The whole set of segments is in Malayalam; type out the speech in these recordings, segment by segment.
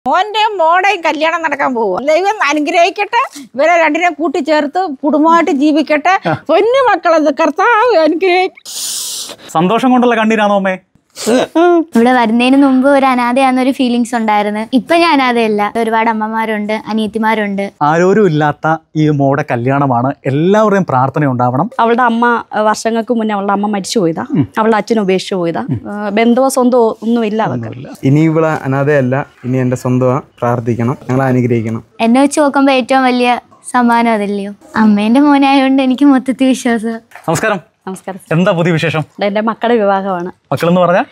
മോന്റെയും മോടെയും കല്യാണം നടക്കാൻ പോവുക. ദൈവം അനുഗ്രഹിക്കട്ടെ, ഇവരെ രണ്ടിനെ കൂട്ടിച്ചേർത്ത് കുടുംബമായിട്ട് ജീവിക്കട്ടെ. പൊന്നു മക്കളത് കർത്താവ് അനുഗ്രഹിക്കും. സന്തോഷം കൊണ്ടുള്ള കണ്ണീരാണോ അമ്മേ? ഇവിടെ വരുന്നതിന് മുമ്പ് ഒരു അനാഥയാന്നൊരു ഫീലിങ്സ് ഉണ്ടായിരുന്നു. ഇപ്പൊ ഞാൻ അനാഥയല്ല. ഒരുപാട് അമ്മമാരുണ്ട്, അനിയത്തിമാരുണ്ട്. ആരോരും ഇല്ലാത്ത ഈ മോടെ കല്യാണമാണ്. എല്ലാവരുടെയും പ്രാർത്ഥന ഉണ്ടാവണം. അവളുടെ അമ്മ വർഷങ്ങൾക്ക് മുന്നേ അവളുടെ അമ്മ മരിച്ചു പോയതാ. അവളുടെ അച്ഛൻ ഉപേക്ഷിച്ചു പോയതാ. ബന്ധുവോ സ്വന്തമോ ഒന്നുമില്ല അവർക്ക്. ഇനി ഇവിടെ അനാഥയല്ല, ഇനി എന്റെ സ്വന്തമാണ്. പ്രാർത്ഥിക്കണം, ഞങ്ങളെ അനുഗ്രഹിക്കണം. എന്നെ വെച്ച് നോക്കുമ്പോ ഏറ്റവും വലിയ സമ്മാനം അതല്ലയോ. അമ്മേന്റെ മോനായതുകൊണ്ട് എനിക്ക് മൊത്തത്തിൽ വിശ്വാസം. നമസ്കാരം. നമസ്കാരം. എന്താ പുതിയ വിശേഷം? എൻ്റെ മക്കളുടെ വിവാഹമാണ്. മക്കളെന്ന് പറഞ്ഞാൽ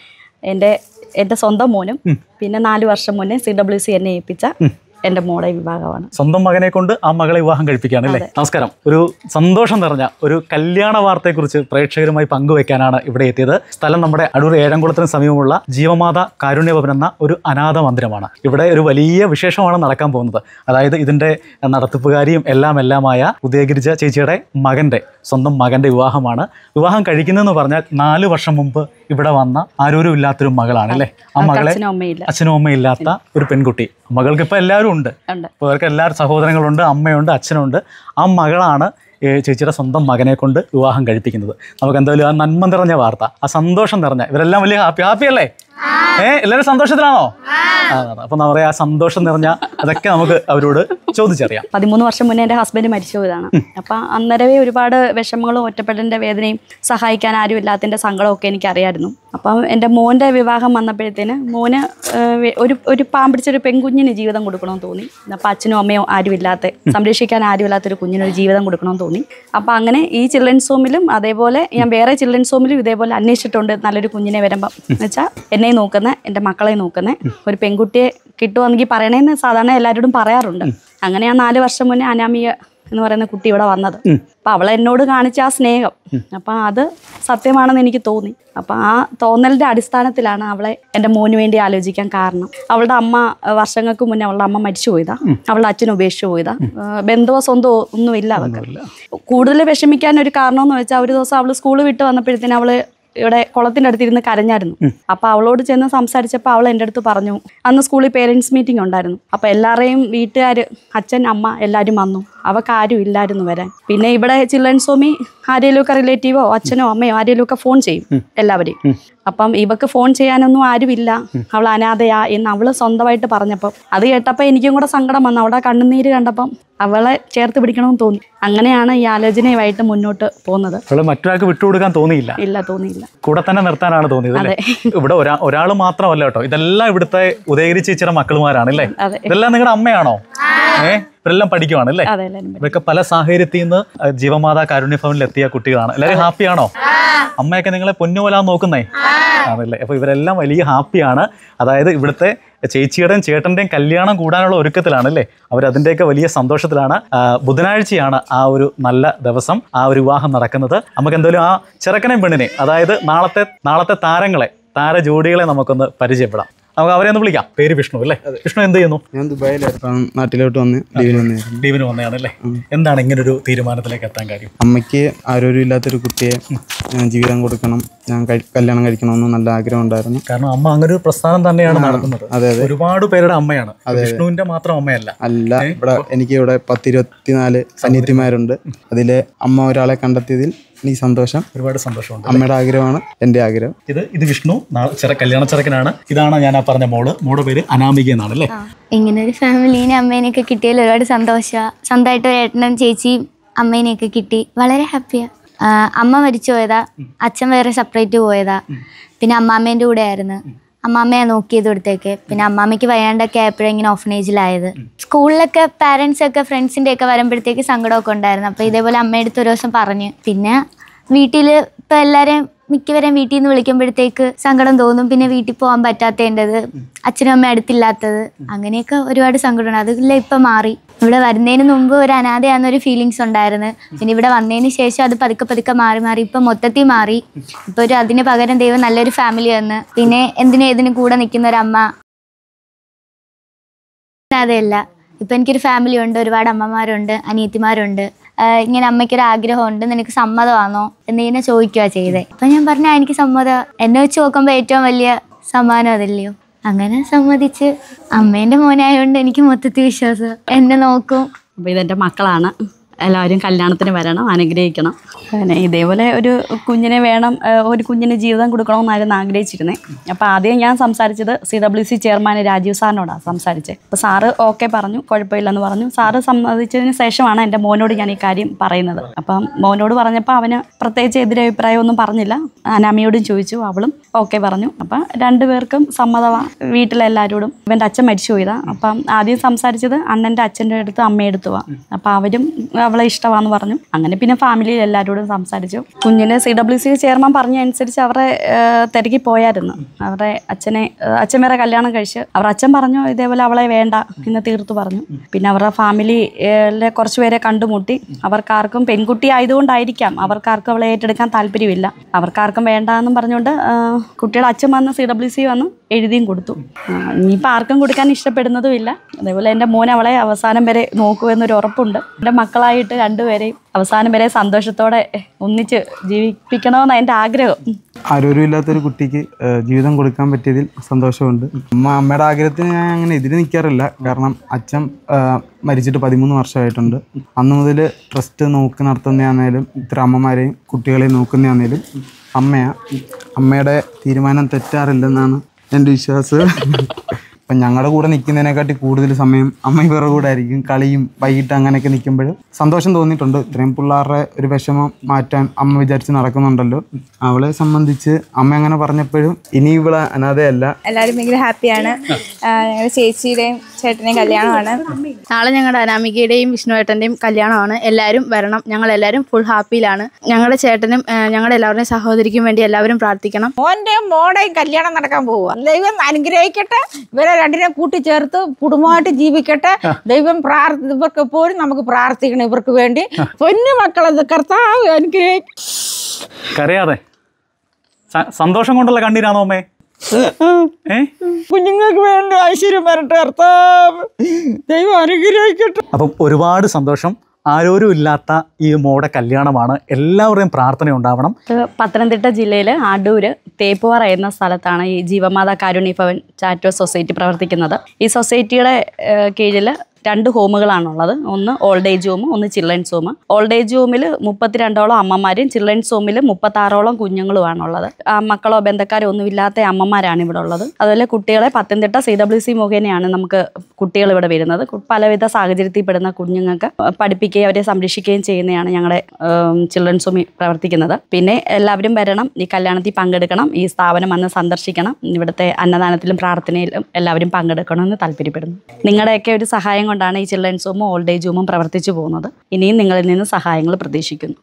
എൻ്റെ സ്വന്തം മോനും പിന്നെ 4 വർഷം മുന്നേ CWC എന്നെ ഏൽപ്പിച്ച എൻ്റെ മോടെ വിവാഹമാണ്. സ്വന്തം മകനെ കൊണ്ട് ആ മകളെ വിവാഹം കഴിപ്പിക്കുകയാണ് അല്ലേ? നമസ്കാരം. ഒരു സന്തോഷം നിറഞ്ഞ ഒരു കല്യാണ വാർത്തയെക്കുറിച്ച് പ്രേക്ഷകരുമായി പങ്കുവെക്കാനാണ് ഇവിടെ എത്തിയത്. സ്ഥലം നമ്മുടെ അടൂർ ഏഴംകുളത്തിന് സമീപമുള്ള ജീവമാത കാരുണ്യഭവൻ എന്ന ഒരു അനാഥ മന്ദിരമാണ്. ഇവിടെ ഒരു വലിയ വിശേഷമാണ് നടക്കാൻ പോകുന്നത്. അതായത് ഇതിൻ്റെ നടത്തിപ്പുകാരിയും എല്ലാമായ ഉദയഗിരിജ ചേച്ചിയുടെ സ്വന്തം മകൻ്റെ വിവാഹമാണ്. വിവാഹം കഴിക്കുന്നതെന്ന് പറഞ്ഞാൽ 4 വർഷം മുമ്പ് ഇവിടെ വന്ന ആരോരും ഇല്ലാത്തൊരു മകളാണ് അല്ലേ? ആ മകളെ അച്ഛനും അമ്മയും ഇല്ലാത്ത ഒരു പെൺകുട്ടി. മകൾക്ക് ഇപ്പം എല്ലാവരും ഉണ്ട്. അപ്പോൾ അവർക്ക് എല്ലാവരും സഹോദരങ്ങളുണ്ട്, അമ്മയുണ്ട്, അച്ഛനുണ്ട്. ആ മകളാണ് ചേച്ചിയുടെ സ്വന്തം മകനെ കൊണ്ട് വിവാഹം കഴിപ്പിക്കുന്നത്. നമുക്ക് എന്തായാലും ആ നന്മ നിറഞ്ഞ വാർത്ത, ആ സന്തോഷം നിറഞ്ഞ, ഇവരെല്ലാം വലിയ ഹാപ്പി അല്ലേ? എല്ലാവരും സന്തോഷത്തിലാണോ? അപ്പൊ എന്താ പറയാ, സന്തോഷം നിറഞ്ഞ അതൊക്കെ നമുക്ക് അവരോട് ചോദിച്ചറിയാം. 13 വർഷം മുന്നേ എൻ്റെ ഹസ്ബൻഡ് മരിച്ചു പോയതാണ്. അപ്പം അന്നേരവേ ഒരുപാട് വിഷമങ്ങളും ഒറ്റപ്പെടലിൻ്റെ വേദനയും സഹായിക്കാൻ ആരും ഇല്ലാത്തതിൻ്റെ സങ്കടമൊക്കെ എനിക്കറിയായിരുന്നു. അപ്പം എൻ്റെ മോൻ്റെ വിവാഹം വന്നപ്പോഴത്തേന് മോന് ഒരു പാമ്പിടിച്ചൊരു പെൺകുഞ്ഞിന് ജീവിതം കൊടുക്കണമെന്ന് തോന്നി. അപ്പം അച്ഛനും അമ്മയോ ആരുമില്ലാത്ത, സംരക്ഷിക്കാൻ ആരുമില്ലാത്തൊരു കുഞ്ഞിനൊരു ജീവിതം കൊടുക്കണമെന്ന് തോന്നി. അപ്പം അങ്ങനെ ഈ ചിൽഡ്രൻസ് ഹോമിലും അതേപോലെ ഞാൻ വേറെ ചിൽഡ്രൻസ് ഹോമിലും ഇതേപോലെ അന്വേഷിച്ചിട്ടുണ്ട്. നല്ലൊരു കുഞ്ഞിനെ വരുമ്പം എന്ന് വെച്ചാൽ എന്നെ നോക്കുന്ന, എൻ്റെ മക്കളെ നോക്കുന്ന ഒരു പെൺകുട്ടിയെ കിട്ടുവാണെങ്കിൽ പറയണേന്ന് സാധാരണ എല്ലാവരോടും പറയാറുണ്ട്. അങ്ങനെ ആ 4 വർഷം മുന്നേ അനാമിക എന്ന് പറയുന്ന കുട്ടി ഇവിടെ വന്നത്. അപ്പം അവളെ എന്നോട് കാണിച്ച ആ സ്നേഹം, അപ്പം അത് സത്യമാണെന്ന് എനിക്ക് തോന്നി. അപ്പം ആ തോന്നലിൻ്റെ അടിസ്ഥാനത്തിലാണ് അവളെ എൻ്റെ മോന് വേണ്ടി ആലോചിക്കാൻ കാരണം. അവളുടെ അമ്മ വർഷങ്ങൾക്ക് മുന്നേ അവളുടെ അമ്മ മരിച്ചു പോയതാ. അവളുടെ അച്ഛൻ ഉപേക്ഷിച്ചു പോയതാ. ബന്ധുവോ സ്വന്തമോ ഒന്നുമില്ല അവർക്ക്. കൂടുതൽ വിഷമിക്കാൻ ഒരു കാരണം എന്ന് വെച്ചാൽ ഒരു ദിവസം അവൾ സ്കൂൾ വിട്ട് വന്നപ്പോഴത്തേന് അവള് ഇവിടെ കുളത്തിൻ്റെ അടുത്തിരുന്ന് കരഞ്ഞായിരുന്നു. അപ്പോൾ അവളോട് ചെന്ന് സംസാരിച്ചപ്പോൾ അവൾ എൻ്റെ അടുത്ത് പറഞ്ഞു, അന്ന് സ്കൂളിൽ പേരൻസ് മീറ്റിംഗ് ഉണ്ടായിരുന്നു. അപ്പോൾ എല്ലാവരെയും വീട്ടുകാർ, അച്ഛൻ അമ്മ എല്ലാവരും വന്നു. അവൾക്ക് ആരും ഇല്ലായിരുന്നു വരാൻ. പിന്നെ ഇവിടെ ചിൽഡ്രൻസ് ഹോമിൽ ആരെങ്കിലുമൊക്കെ റിലേറ്റീവോ അച്ഛനോ അമ്മയോ ആരെങ്കിലുമൊക്കെ ഫോൺ ചെയ്യും എല്ലാവരെയും. അപ്പം ഇവക്ക് ഫോൺ ചെയ്യാനൊന്നും ആരുമില്ല, അവൾ അനാഥയാ എന്ന് അവൾ സ്വന്തമായിട്ട് പറഞ്ഞപ്പം അത് കേട്ടപ്പോൾ എനിക്കും കൂടെ സങ്കടം വന്നു. അവളുടെ കണ്ണുനീര് കണ്ടപ്പം അവളെ ചേർത്ത് പിടിക്കണമെന്ന് തോന്നി. അങ്ങനെയാണ് ഈ ആലോചനയുമായിട്ട് മുന്നോട്ട് പോകുന്നത്. മറ്റൊരാൾക്ക് വിട്ടുകൊടുക്കാൻ തോന്നിയില്ല? തോന്നിയില്ല, കൂടെ തന്നെ നിർത്താനാണ് തോന്നിയത്. ഇവിടെ ഒരാൾ മാത്രമല്ല കേട്ടോ, ഇതെല്ലാം ഇവിടുത്തെ ഉദയഗിരി ചേച്ചിയുടെ മക്കളുമാരാണ് അല്ലേ? ഇതെല്ലാം നിങ്ങളുടെ അമ്മയാണോ? ഇവരെല്ലാം പഠിക്കുവാണ് അല്ലേ? ഇവരൊക്കെ പല സാഹചര്യത്തിൽ നിന്ന് ജീവമാതാ കാരുണ്യഭവനിൽ എത്തിയ കുട്ടികളാണ്. എല്ലാവരും ഹാപ്പിയാണോ? അമ്മയൊക്കെ നിങ്ങളെ പൊന്നുപോലാൻ നോക്കുന്നേ ആണല്ലേ? അപ്പോൾ ഇവരെല്ലാം വലിയ ഹാപ്പിയാണ്. അതായത് ഇവിടുത്തെ ചേച്ചിയുടെയും ചേട്ടൻ്റെയും കല്യാണം കൂടാനുള്ള ഒരുക്കത്തിലാണ് അല്ലേ? അവരതിൻ്റെയൊക്കെ വലിയ സന്തോഷത്തിലാണ്. ബുധനാഴ്ചയാണ് ആ ഒരു നല്ല ദിവസം, ആ ഒരു വിവാഹം നടക്കുന്നത്. നമുക്ക് എന്തായാലും ആ ചെറുക്കനെയും പെണ്ണിനെ, അതായത് നാളത്തെ താര ജോഡികളെ നമുക്കൊന്ന് പരിചയപ്പെടാം. നമുക്ക് അവരെ ഒന്ന് വിളിക്കാം. പേര് വിഷ്ണു അല്ലേ? വിഷ്ണു എന്ത് ചെയ്യുന്നു? ഞാൻ ദുബായിലായിരുന്നു, നാട്ടിലോട്ട് വന്ന് ലീവിന് വന്നതാണല്ലേ? എന്താണ് ഇങ്ങനൊരു തീരുമാനത്തിലേക്ക് എത്താൻ കാര്യം? അമ്മയ്ക്ക് ആരോരും ഇല്ലാത്തൊരു കുട്ടിയെ ജീവിതം കൊടുക്കണം, ഞാൻ കല്യാണം കഴിക്കണമെന്ന് നല്ല ആഗ്രഹം ഉണ്ടായിരുന്നു. കാരണം അമ്മ അങ്ങനെ ഒരു പ്രസ്ഥാനം തന്നെയാണ് നടത്തുന്നത്. അതെ, ഒരുപാട് പേരുടെ അമ്മയാണ്, വിഷ്ണുവിന്റെ മാത്രം അമ്മയല്ല. എനിക്ക് ഇവിടെ 10-24 അനിയത്തിമാരുണ്ട്. അതിലെ അമ്മ ഒരാളെ കണ്ടെത്തിയതിൽ എനിക്ക് സന്തോഷം, ഒരുപാട് സന്തോഷമുണ്ട്. അമ്മയുടെ ആഗ്രഹമാണ് എൻ്റെ ആഗ്രഹം. ഇത് വിഷ്ണു കല്യാണ ചെറുക്കനാണ്. ഇതാണ് ഞാൻ ആ പറഞ്ഞ മോളുടെ പേര് അനാമിക എന്നാണ് അല്ലേ? ഇങ്ങനെ ഒരു ഫാമിലീനെ അമ്മേനെയൊക്കെ കിട്ടിയതിൽ ഒരുപാട് സന്തോഷമാണ്. സ്വന്തമായിട്ട് ഒരു ഏട്ടനും ചേച്ചിയും അമ്മേനെയൊക്കെ കിട്ടി, വളരെ ഹാപ്പിയാ. അമ്മ മരിച്ചു പോയതാ, അച്ഛൻ വേറെ സെപ്പറേറ്റ് പോയതാ. പിന്നെ അമ്മാമ്മേൻ്റെ കൂടെ ആയിരുന്നു. അമ്മാമ്മയെ നോക്കിയത് ഇവിടത്തേക്ക്. പിന്നെ അമ്മാമ്മയ്ക്ക് വയ്യാണ്ടൊക്കെ ആയപ്പോഴും ഇങ്ങനെ ഓഫനേജിലായത്. സ്കൂളിലൊക്കെ പാരൻസൊക്കെ ഫ്രണ്ട്സിൻ്റെ ഒക്കെ വരുമ്പോഴത്തേക്ക് സങ്കടമൊക്കെ ഉണ്ടായിരുന്നു. അപ്പോൾ ഇതേപോലെ അമ്മയെടുത്ത് ഒരു ദിവസം പറഞ്ഞ്, പിന്നെ വീട്ടിൽ ഇപ്പോൾ എല്ലാവരെയും മിക്കവരെയും വീട്ടിൽ നിന്ന് വിളിക്കുമ്പോഴത്തേക്ക് സങ്കടം തോന്നും. പിന്നെ വീട്ടിൽ പോകാൻ പറ്റാത്തതിൻ്റെത്, അച്ഛനും അമ്മ അടുത്തില്ലാത്തത്, അങ്ങനെയൊക്കെ ഒരുപാട് സങ്കടമാണ്. അതെല്ലാം ഇപ്പം മാറി. ഇവിടെ വരുന്നതിന് മുമ്പ് ഒരു അനാഥയാന്നൊരു ഫീലിങ്സ് ഉണ്ടായിരുന്നു. പിന്നെ ഇവിടെ വന്നതിന് ശേഷം അത് പതുക്കെ മാറി ഇപ്പം മൊത്തത്തിൽ മാറി. ഇപ്പോൾ അതിന് പകരം ദൈവം നല്ലൊരു ഫാമിലി വന്ന്, പിന്നെ ഏതിനും കൂടെ നിൽക്കുന്ന ഒരു അമ്മ. അനാഥയല്ല, ഇപ്പം എനിക്കൊരു ഫാമിലി ഉണ്ട്, ഒരുപാട് അമ്മമാരുണ്ട്, അനിയത്തിമാരുണ്ട്. ഇങ്ങനെ അമ്മയ്ക്കൊരു ആഗ്രഹമുണ്ട്, നിനക്ക് സമ്മതമാണോ എന്നിങ്ങനെ ചോദിക്കുക ചെയ്തേ. അപ്പം ഞാൻ പറഞ്ഞാൽ എനിക്ക് സമ്മതം. എന്നെ വെച്ച് നോക്കുമ്പോൾ ഏറ്റവും വലിയ സമ്മാനം അതല്ലയോ. അങ്ങനെ സമ്മതിച്ച് അമ്മേൻ്റെ മോനായതുകൊണ്ട് എനിക്ക് മൊത്തത്തിൽ വിശ്വാസം എന്നെ നോക്കും. അപ്പോൾ ഇതെൻ്റെ മക്കളാണ്. എല്ലാവരും കല്യാണത്തിന് വരണം, അനുഗ്രഹിക്കണം. പിന്നെ ഇതേപോലെ ഒരു കുഞ്ഞിനെ വേണം, ഒരു കുഞ്ഞിന് ജീവിതം കൊടുക്കണമെന്നായിരുന്നു ആഗ്രഹിച്ചിരുന്നത്. അപ്പോൾ ആദ്യം ഞാൻ സംസാരിച്ചത് CWC ചെയർമാൻ രാജീവ് സാറിനോടാണ് സംസാരിച്ചത്. അപ്പോൾ സാറ് ഓക്കെ പറഞ്ഞു, കുഴപ്പമില്ലെന്ന് പറഞ്ഞു. സാറ് സമ്മതിച്ചതിന് ശേഷമാണ് എൻ്റെ മോനോട് ഞാൻ ഈ കാര്യം പറയുന്നത്. അപ്പം മോനോട് പറഞ്ഞപ്പോൾ അവന് പ്രത്യേകിച്ച് എതിരഭിപ്രായമൊന്നും പറഞ്ഞില്ല. അനാമിയോടും ചോദിച്ചു, അവളും ഓക്കെ പറഞ്ഞു. അപ്പം രണ്ടുപേർക്കും സമ്മതമാണ് വീട്ടിലെല്ലാവരോടും. ഇവൻ്റെ അച്ഛൻ മരിച്ചു പോയതാണ്. അപ്പം ആദ്യം സംസാരിച്ചത് അണ്ണൻ്റെ അച്ഛൻ്റെ അടുത്ത് അമ്മയെടുത്ത് പോവാം. അപ്പോൾ അവരും അവളെ ഇഷ്ടമാണെന്ന് പറഞ്ഞു. അങ്ങനെ പിന്നെ ഫാമിലിയിൽ എല്ലാവരോടും സംസാരിച്ചു. കുഞ്ഞിന് CWC ചെയർമാൻ പറഞ്ഞ അനുസരിച്ച് അവരെ തിരക്കി പോയായിരുന്നു. അവരുടെ അച്ഛൻ വേറെ കല്യാണം കഴിച്ച് അവരുടെ അച്ഛൻ പറഞ്ഞു ഇതേപോലെ അവളെ വേണ്ട എന്ന് തീർത്തു പറഞ്ഞു. പിന്നെ അവരുടെ ഫാമിലിയിലെ കുറച്ച് പേരെ കണ്ടുമുട്ടി. അവർക്കാർക്കും പെൺകുട്ടി ആയതുകൊണ്ടായിരിക്കാം അവർക്കാർക്കും അവളെ ഏറ്റെടുക്കാൻ താല്പര്യമില്ല. അവർക്കാർക്കും വേണ്ട എന്നും പറഞ്ഞുകൊണ്ട് കുട്ടിയുടെ അച്ഛൻ വന്ന് CWC വന്ന് എഴുതിയും കൊടുത്തു. ഇനിയിപ്പോൾ ആർക്കും കൊടുക്കാൻ ഇഷ്ടപ്പെടുന്നതും ഇല്ല. അതേപോലെ എൻ്റെ മോൻ അവളെ അവസാനം വരെ നോക്കുമെന്നൊരു ഉറപ്പുണ്ട്. എൻ്റെ മക്കളായിട്ട് രണ്ടുപേരെയും അവസാനം വരെ സന്തോഷത്തോടെ ഒന്നിച്ച് ജീവിപ്പിക്കണമെന്ന് എൻ്റെ ആഗ്രഹം. ആരോഗ്യമില്ലാത്തൊരു കുട്ടിക്ക് ജീവിതം കൊടുക്കാൻ പറ്റിയതിൽ സന്തോഷമുണ്ട്. അമ്മയുടെ ആഗ്രഹത്തിന് ഞാൻ അങ്ങനെ എതിര് നിൽക്കാറില്ല. കാരണം അച്ഛൻ മരിച്ചിട്ട് 13 വർഷമായിട്ടുണ്ട്. അന്ന് മുതൽ ട്രസ്റ്റ് നോക്കി നടത്തുന്നതാണേലും ഇത്ര അമ്മമാരെയും കുട്ടികളെയും നോക്കുന്നതാണേലും അമ്മയുടെ തീരുമാനം തെറ്റാറില്ലെന്നാണ് എൻ്റെ വിശ്വാസം. അപ്പം ഞങ്ങളുടെ കൂടെ നിൽക്കുന്നതിനെക്കാട്ടി കൂടുതൽ സമയം അമ്മ ഇവരുടെ കൂടെ ആയിരിക്കും. കളിയും വൈകിട്ട് അങ്ങനെയൊക്കെ നിൽക്കുമ്പോഴും സന്തോഷം തോന്നിയിട്ടുണ്ട്. ഇത്രയും പിള്ളേരുടെ ഒരു വിഷമം മാറ്റാൻ അമ്മ വിചാരിച്ച് നടക്കുന്നുണ്ടല്ലോ. അവളെ സംബന്ധിച്ച് അമ്മ അങ്ങനെ പറഞ്ഞപ്പോഴും ഇനി ഇവളെ അനാഥയല്ല. എല്ലാവരും ഭയങ്കര ഹാപ്പിയാണ്. ഞങ്ങളുടെ ചേച്ചിയുടെയും ചേട്ടൻ്റെയും കല്യാണമാണ് നാളെ. ഞങ്ങളുടെ അനാമികയുടെയും വിഷ്ണുവേട്ടൻ്റെയും കല്യാണമാണ്. എല്ലാവരും വരണം. ഞങ്ങളെല്ലാവരും ഫുൾ ഹാപ്പിയിലാണ്. ഞങ്ങളുടെ ചേട്ടനും ഞങ്ങളുടെ എല്ലാവരുടെയും സഹോദരിക്കും വേണ്ടി എല്ലാവരും പ്രാർത്ഥിക്കണം. മോൻ്റെയും മോടെയും കല്യാണം നടക്കാൻ പോവുക. ദൈവം അനുഗ്രഹിക്കട്ടെ. ഇവരെ രണ്ടിനെ കൂട്ടിച്ചേർത്ത് കുടുംബമായിട്ട് ജീവിക്കട്ടെ. ദൈവം ഇവർക്ക് പോലും നമുക്ക് പ്രാർത്ഥിക്കണം. ഇവർക്ക് വേണ്ടി പൊന്നു മക്കളത് കർത്താവ് അനുഗ്രഹിക്കും. കരയാതെ സന്തോഷം കൊണ്ടുള്ള കണ്ണീരാണോ അമ്മേ? കുഞ്ഞുങ്ങൾക്ക് വേണ്ടി ഐശ്വര്യം വരട്ടെ കർത്താവ്. ദൈവം അനുഗ്രഹിക്കട്ടെ. അപ്പം ഒരുപാട് സന്തോഷം. ആരോരും ഇല്ലാത്ത ഈ മോടെ കല്യാണമാണ്. എല്ലാവരുടെയും പ്രാർത്ഥന ഉണ്ടാവണം. പത്തനംതിട്ട ജില്ലയിൽ അടൂര് തേപ്പുവാറ എന്ന സ്ഥലത്താണ് ഈ ജീവമാതാ കാരുണ്യ ഭവൻ ചാരിറ്റബിൾ സൊസൈറ്റി പ്രവർത്തിക്കുന്നത്. ഈ സൊസൈറ്റിയുടെ കീഴിൽ 2 ഹോമുകളാണുള്ളത്. ഒന്ന് ഓൾഡ് ഏജ് ഹോം, ഒന്ന് ചിൽഡ്രൻസ് ഹോം. ഓൾഡ് ഏജ് ഹോമിൽ 32ഓളം അമ്മമാരും ചിൽഡ്രൻസ് ഹോമിൽ 36ഓളം കുഞ്ഞുങ്ങളുമാണുള്ളത്. മക്കളോ ബന്ധക്കാരോ ഒന്നുമില്ലാത്ത അമ്മമാരാണ് ഇവിടെ ഉള്ളത്. അതുപോലെ കുട്ടികളെ പത്തനംതിട്ട CWC മുഖേനയാണ് നമുക്ക് കുട്ടികൾ ഇവിടെ വരുന്നത്. പലവിധ സാഹചര്യത്തിൽ പെടുന്ന കുഞ്ഞുങ്ങൾക്ക് പഠിപ്പിക്കുകയും അവരെ സംരക്ഷിക്കുകയും ചെയ്യുന്നതാണ് ഞങ്ങളുടെ ചിൽഡ്രൻസ് ഹോമിൽ പ്രവർത്തിക്കുന്നത്. പിന്നെ എല്ലാവരും വരണം, ഈ കല്യാണത്തിൽ പങ്കെടുക്കണം, ഈ സ്ഥാപനം വന്ന് സന്ദർശിക്കണം. ഇവിടുത്തെ അന്നദാനത്തിലും പ്രാർത്ഥനയിലും എല്ലാവരും പങ്കെടുക്കണമെന്ന് താല്പര്യപ്പെടുന്നു. നിങ്ങളുടെയൊക്കെ ഒരു സഹായം കൊണ്ടാണ് ഈ ചിൽഡ്രൻസ് ഹോമും ഓൾഡ് ഏജ് ഹോമും പ്രവർത്തിച്ചു പോകുന്നത്. ഇനിയും നിങ്ങളിൽ നിന്ന് സഹായങ്ങൾ പ്രതീക്ഷിക്കുന്നു.